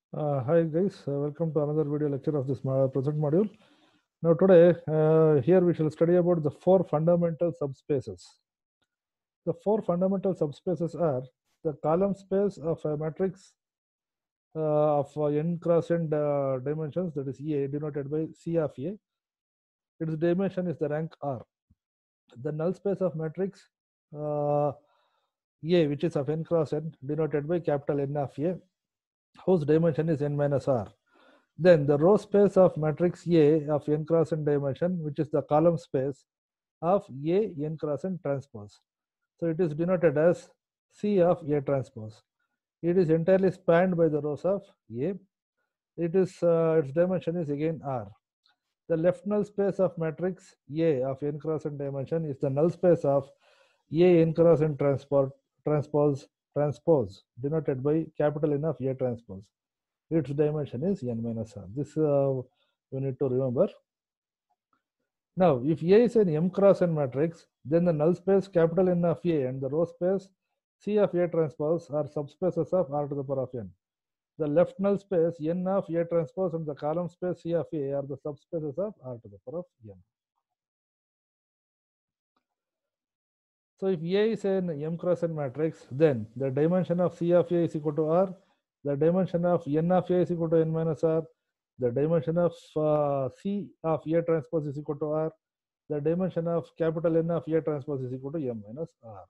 Hi guys, welcome to another video lecture of this present module. Now today, here we shall study about the four fundamental subspaces. The four fundamental subspaces are the column space of a matrix of n cross n dimensions, that is A, denoted by C of A. Its dimension is the rank R. The null space of matrix A, which is of n cross n, denoted by capital N of A, whose dimension is n minus R. Then the row space of matrix A of n cross n dimension, which is the column space of A n cross n transpose. So it is denoted as C of A transpose. It is entirely spanned by the rows of A. Its dimension is again R. The left null space of matrix A of n cross n dimension is the null space of A n cross n transpose, denoted by capital N of A transpose. Its dimension is n minus R. This you need to remember. Now, if A is an M cross N matrix, then the null space capital N of A and the row space C of A transpose are subspaces of R to the power of N. The left null space N of A transpose and the column space C of A are the subspaces of R to the power of N. So if A is an M cross N matrix, then the dimension of C of A is equal to R, the dimension of N of A is equal to N minus R, the dimension of C of A transpose is equal to R, the dimension of capital N of A transpose is equal to M minus R.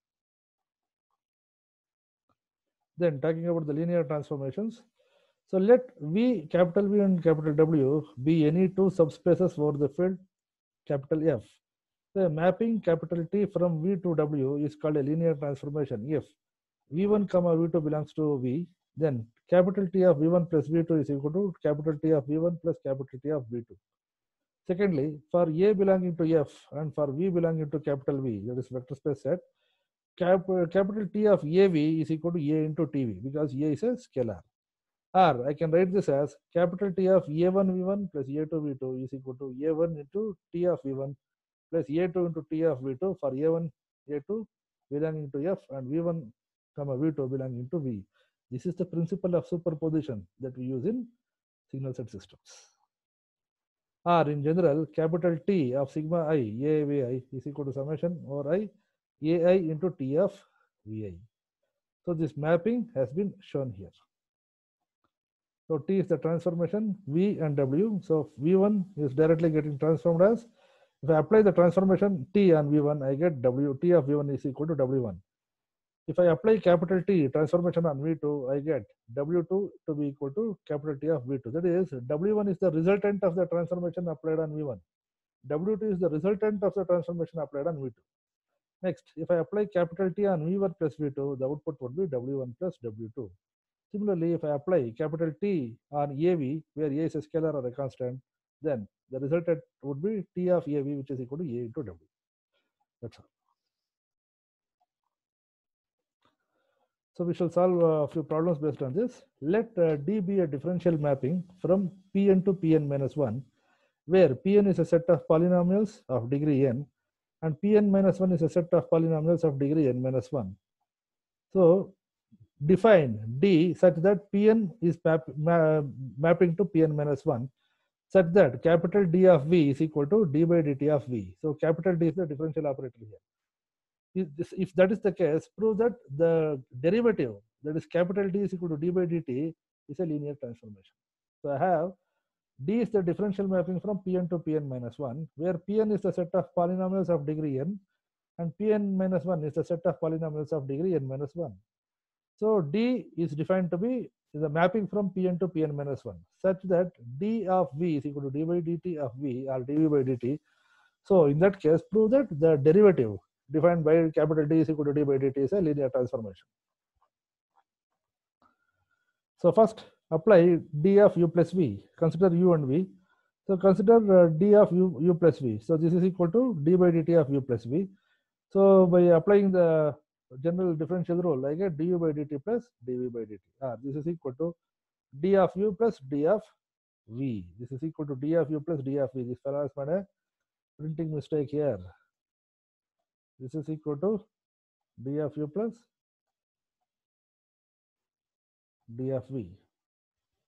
Then talking about the linear transformations. So let V, capital V and capital W be any two subspaces over the field capital F. The mapping capital T from V to W is called a linear transformation if V1 comma V2 belongs to V, then capital T of V1 plus V2 is equal to capital T of V1 plus capital T of V2. Secondly, for A belonging to F and for V belonging to capital V, that is vector space set, capital T of AV is equal to A into TV because A is a scalar. Or I can write this as capital T of A1 V1 plus A2 V2 is equal to A1 into T of V1 plus A2 into T of V2 for A1, A2 belonging to F and V1, V2 belonging to V. This is the principle of superposition that we use in signal set systems. Or in general, capital T of sigma I, AVI is equal to summation over I, AI into T of VI. So this mapping has been shown here. So T is the transformation, V and W. So V1 is directly getting transformed as, if I apply the transformation T on V1, I get W, T of V1 is equal to W1. If I apply capital T transformation on V2, I get W2 to be equal to capital T of V2. That is, W1 is the resultant of the transformation applied on V1. W2 is the resultant of the transformation applied on V2. Next, if I apply capital T on V1 plus V2, the output would be W1 plus W2. Similarly, if I apply capital T on AV, where A is a scalar or a constant, then the resultant would be T of AV, which is equal to A into W. That's all. So we shall solve a few problems based on this. Let D be a differential mapping from Pn to Pn minus 1, where Pn is a set of polynomials of degree n, and Pn minus 1 is a set of polynomials of degree n minus 1. So define D such that Pn is mapping to Pn minus 1, such that capital D of V is equal to d by dt of V. So capital D is the differential operator here. If that is the case, prove that the derivative, that is capital D is equal to d by dt, is a linear transformation. So I have D is the differential mapping from Pn to Pn minus 1, where Pn is the set of polynomials of degree n, and Pn minus 1 is the set of polynomials of degree n minus 1. So D is defined to be the mapping from Pn to Pn minus 1, such that d of V is equal to d by dt of V or dv by dt. So in that case, prove that the derivative defined by capital D is equal to d by dt is a linear transformation. So first, apply d of u plus v. Consider u and v. So consider d of u plus v. So this is equal to d by dt of u plus v. So by applying the general differential rule, I get du by dt plus dv by dt. This is equal to d of u plus d of v. This is equal to d of u plus d of v. This fellow has made a printing mistake here. This is equal to d of u plus d of v.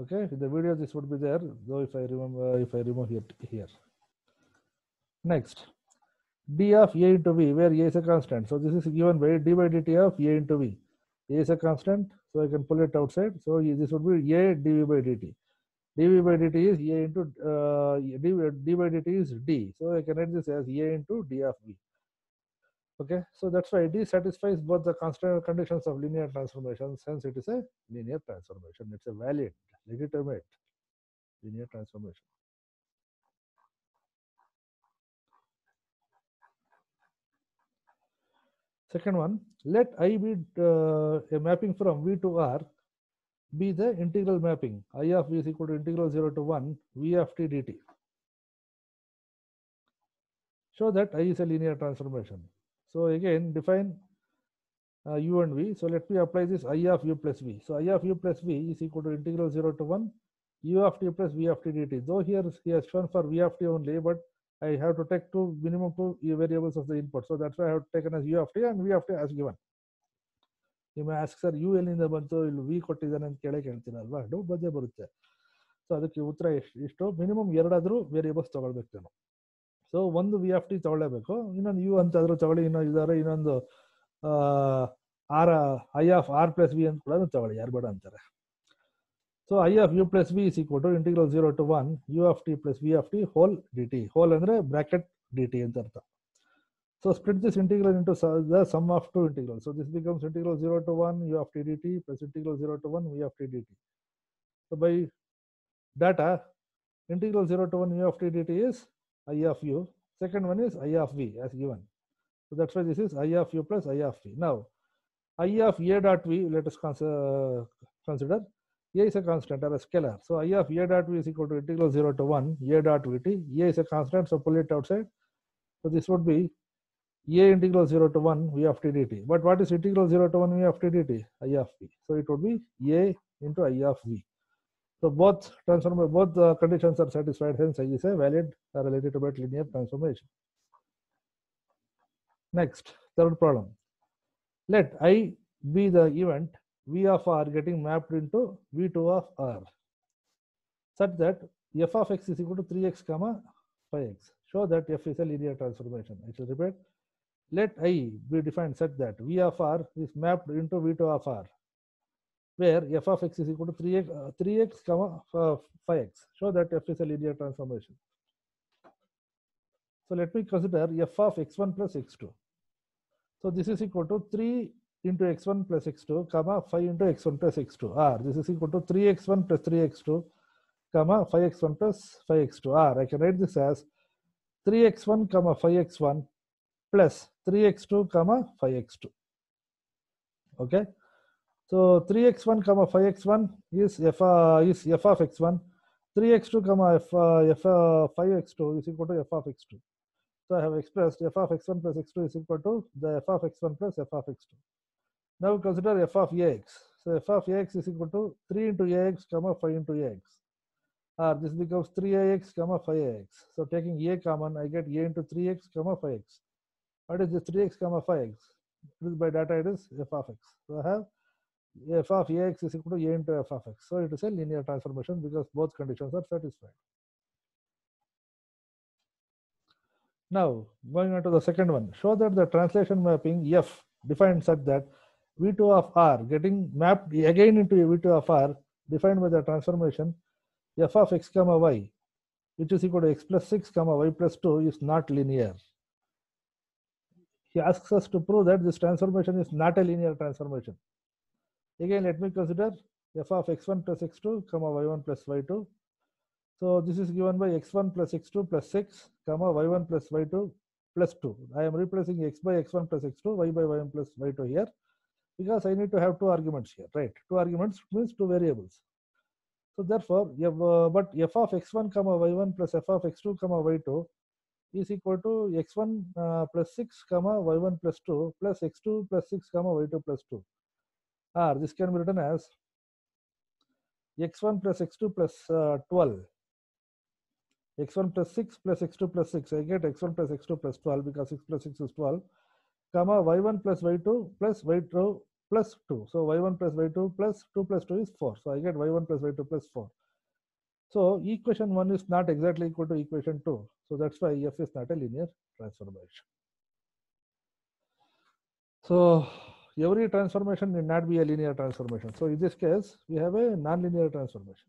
Okay, in the video this would be there, though if I remember, if I remove it here. Next, d of a into v, where a is a constant. So this is given by d by dt of a into v. A is a constant, so I can pull it outside. So this would be a dv by dt. dv by dt is a into d by dt is d. So I can write this as a into d of v. Okay, so that's why d satisfies both the constant conditions of linear transformations. Hence, it is a linear transformation. It's a valid, legitimate linear transformation. Second one, let I be a mapping from V to R be the integral mapping. I of V is equal to integral 0 to 1 V of t dt. Show that I is a linear transformation. So again, define u and v. So let me apply this I of u plus v. So I of u plus v is equal to integral 0 to 1 u of t plus v of t dt. Though here he has shown for v of t only, but I have to take minimum two variables of the input. So that's why I have taken as u of t and v of t as given. You may ask, sir, u ಎಲ್ಲಿಂದ ಬಂತು, ಇಲ್ಲಿ V ಕೊಟ್ಟಿದ್ದಾನೆ ಅಂತ ಕೇಳೇ ಕೇಳ್ತೀರಲ್ವಾ, doubt ಬಂದೇ ಬರುತ್ತೆ. So ಅದಕ್ಕೆ ಉತ್ತರ ಇಷ್ಟು, ಮಿನಿಮಮ್ ಎರಡಾದರೂ ವೇರಿಯೇಬಲ್ಸ್ ತಗೊಳ್ಬೇಕು ನಾನು. ಸೊ ಒಂದು ವಿ ಆಫ್ ಟಿ ತಗೊಳ್ಳೇಬೇಕು, ಇನ್ನೊಂದು ಯು ಅಂತಾದರೂ ತಗೊಳ್ಳಿ, ಇನ್ನೊಂದು I of R plus V ಅಂತ ಕೂಡ ತಗೊಳ್ಳಿ, ಯಾರು ಬೇಡ ಅಂತಾರೆ. So I of U plus V is equal to integral 0 to 1 U of T plus V of T whole D T. Whole ಅಂದರೆ ಬ್ರಾಕೆಟ್ ಡಿ ಟಿ ಅಂತ ಅರ್ಥ. So split this integral into the sum of two integrals. So this becomes integral 0 to 1 u of t dt plus integral 0 to 1 v of t dt. So by data, integral 0 to 1 u of t dt is I of u. Second one is I of v as given. So that's why this is I of u plus I of v. Now, I of a dot v, let us consider a is a constant or a scalar. So I of a dot v is equal to integral 0 to 1 a dot vt. A is a constant, so pull it outside. So this would be a integral 0 to 1 v of t dt. But what is integral 0 to 1 v of t dt? I of v. So it would be a into I of v. So both conditions are satisfied. Hence, I is a valid or a legitimate linear transformation. Next, third problem. Let I be the event v of r getting mapped into v2 of r, such that f of x is equal to 3x comma 5x. Show that f is a linear transformation. I shall repeat. Let I be defined such that v of r is mapped into v2 of r, where f of x is equal to 3x comma 5x. Show that f is a linear transformation. So let me consider f of x1 plus x2. So this is equal to 3 into x1 plus x2 comma 5 into x1 plus x2 r. This is equal to 3x1 plus 3x2 comma 5x1 plus 5x2 r. I can write this as 3x1 comma 5x1 plus 3x2 comma 5x2. Okay, so 3x1 comma 5x1 is f of x1. 3x2 comma f 5x2 is equal to f of x2. So I have expressed f of x1 plus x2 is equal to the f of x1 plus f of x2. Now consider f of ax. So f of ax is equal to 3 into ax comma 5 into ax. This becomes 3ax comma 5ax. So taking a common, I get a into 3x comma 5x. What is this 3x comma 5x? It is by data, it is f of x. So I have f of ax is equal to a into f of x. So it is a linear transformation because both conditions are satisfied. Now, going on to the second one, show that the translation mapping f defined such that v2 of r getting mapped again into v2 of r defined by the transformation f of x comma y, which is equal to x plus 6 comma y plus 2 is not linear. He asks us to prove that this transformation is not a linear transformation. Again, let me consider f of x1 plus x2 comma y1 plus y2. So this is given by x1 plus x2 plus 6 comma y1 plus y2 plus 2. I am replacing x by x1 plus x2, y by y1 plus y2 here, because I need to have two arguments here, right? Two arguments means two variables. So therefore, but f of x1 comma y1 plus f of x2 comma y2 is equal to x1 plus 6 comma y1 plus 2 plus x2 plus 6 comma y2 plus 2. This can be written as x1 plus x2 plus 12, x1 plus 6 plus x2 plus 6. I get x1 plus x2 plus 12 because 6 plus 6 is 12, comma y1 plus y2 plus y2 plus 2. So y1 plus y2 plus 2 plus 2 is 4. So I get y1 plus y2 plus 4. So equation 1 is not exactly equal to equation 2. So that's why f is not a linear transformation. So every transformation need not be a linear transformation. So in this case, we have a non-linear transformation.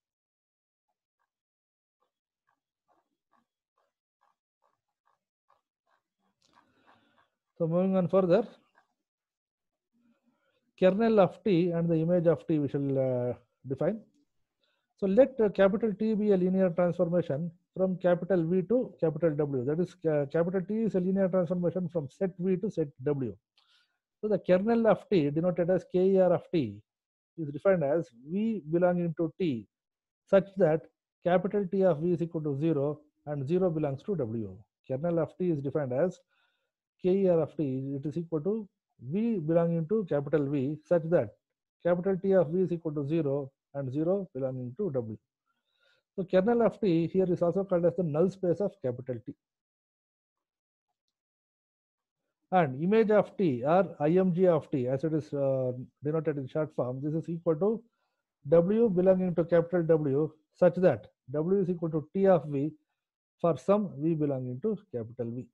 So moving on further, kernel of T and the image of T we shall define. So let capital T be a linear transformation from capital V to capital W. That is, capital T is a linear transformation from set V to set W. So the kernel of T, denoted as KER of T, is defined as V belonging to T such that capital T of V is equal to 0 and 0 belongs to W. Kernel of T is defined as KER of T, it is equal to V belonging to capital V such that capital T of V is equal to 0 and 0 belonging to W. So kernel of T here is also called as the null space of capital T. And image of T or IMG of T, as it is denoted in short form, this is equal to W belonging to capital W such that W is equal to T of V for some V belonging to capital V.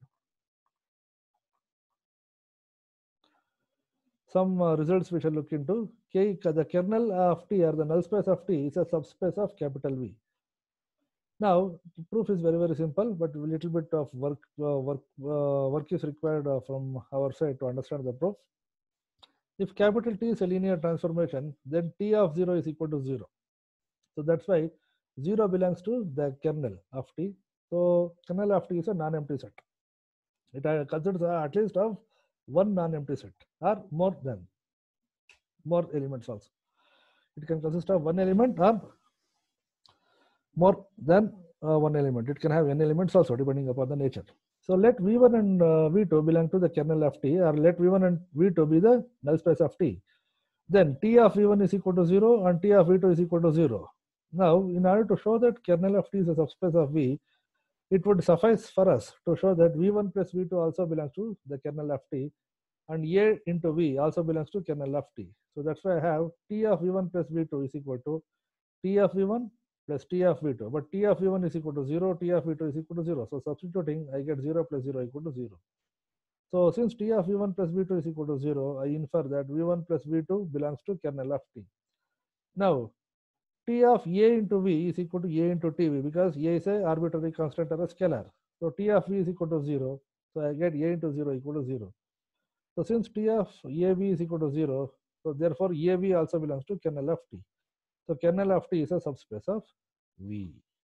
Some results we shall look into. The kernel of T or the null space of T is a subspace of capital V. Now, the proof is very, very simple, but a little bit of work is required from our side to understand the proof. If capital T is a linear transformation, then T of 0 is equal to 0. So that's why 0 belongs to the kernel of T. So kernel of T is a non-empty set. It considers at least of one non-empty set or more elements also. It can consist of one element or more than one element. It can have n elements also depending upon the nature. So let V1 and V2 belong to the kernel of T, or let V1 and V2 be the null space of T. Then T of V1 is equal to 0 and T of V2 is equal to 0. Now, in order to show that kernel of T is a subspace of V, it would suffice for us to show that V1 plus V2 also belongs to the kernel of T, and A into V also belongs to kernel of T. So that's why I have T of V1 plus V2 is equal to T of V1 plus T of V2. But T of V1 is equal to 0, T of V2 is equal to 0. So substituting, I get 0 plus 0 equal to 0. So since T of V1 plus V2 is equal to 0, I infer that V1 plus V2 belongs to kernel of T. Now, T of A into V is equal to A into TV because A is a arbitrary constant or a scalar. So T of V is equal to 0. So I get A into 0 equal to 0. So since T of AB is equal to 0, so therefore AB also belongs to kernel of T. So kernel of T is a subspace of V.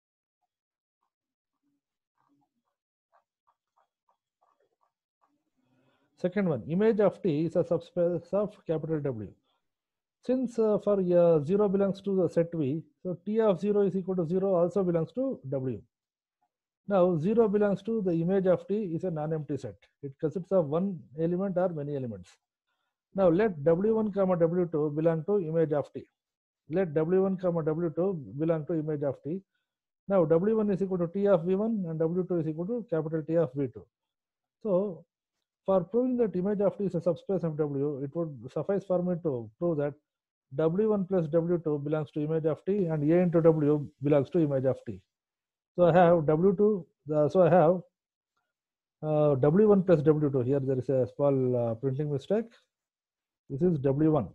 Second one, image of T is a subspace of capital W. Since for 0 belongs to the set V, so T of 0 is equal to 0 also belongs to W. Now 0 belongs to the image of T is a non-empty set. It consists of one element or many elements. Now let W1 comma W2 belong to image of T. Let W1 comma W2 belong to image of T. Now W1 is equal to T of V1 and W2 is equal to capital T of V2. So for proving that image of T is a subspace of W, it would suffice for me to prove that W1 plus W2 belongs to image of T and A into W belongs to image of T. So I have W2, so I have W1 plus W2. Here there is a small printing mistake. This is W1.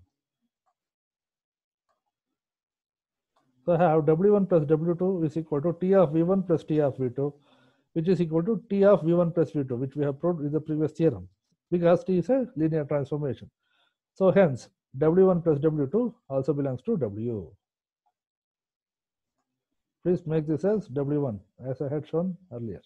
So I have W1 plus W2 is equal to T of V1 plus T of V2, which is equal to T of V1 plus V2, which we have proved in the previous theorem, because T is a linear transformation. So hence, W1 plus W2 also belongs to W. Please make this as W1, as I had shown earlier.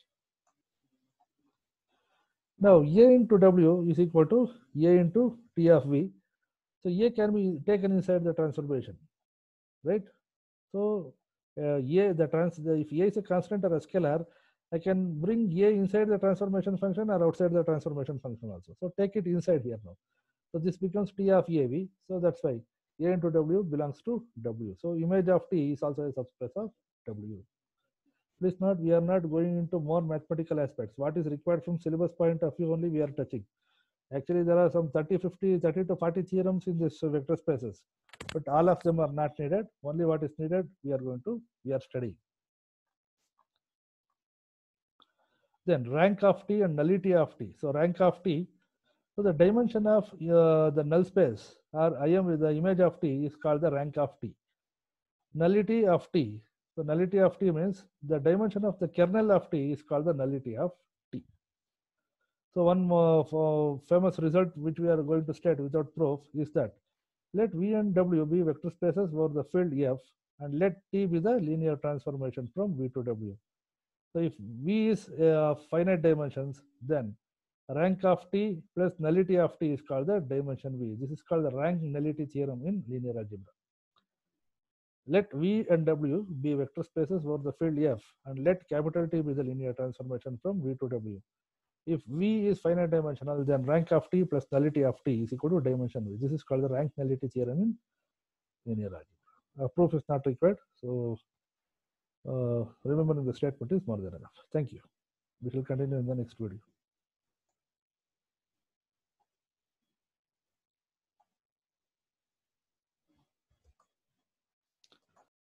Now, A into W is equal to A into T of V. So A can be taken inside the transformation, right? So if A is a constant or a scalar, I can bring A inside the transformation function or outside the transformation function also. So take it inside here now. So this becomes T of AV. So that's why A into W belongs to W. So image of T is also a subspace of W. Please note, we are not going into more mathematical aspects. What is required from syllabus point of view only we are touching. Actually, there are some 30, 50, 30 to 40 theorems in this vector spaces, but all of them are not needed. Only what is needed, we are studying. Then rank of T and nullity of T. So rank of T, so the dimension of the null space or IM with the image of T is called the rank of T. Nullity of T. So nullity of T means the dimension of the kernel of T is called the nullity of T. So one famous result which we are going to state without proof is that let V and W be vector spaces over the field F and let T be the linear transformation from V to W. So if V is finite dimensions, then rank of T plus nullity of T is called the dimension V. This is called the rank nullity theorem in linear algebra. Let V and W be vector spaces over the field F and let capital T be the linear transformation from V to W. If V is finite dimensional, then rank of T plus nullity of T is equal to dimension V. This is called the rank nullity theorem in linear algebra. Proof is not required, so remembering the statement is more than enough. Thank you. We shall continue in the next video.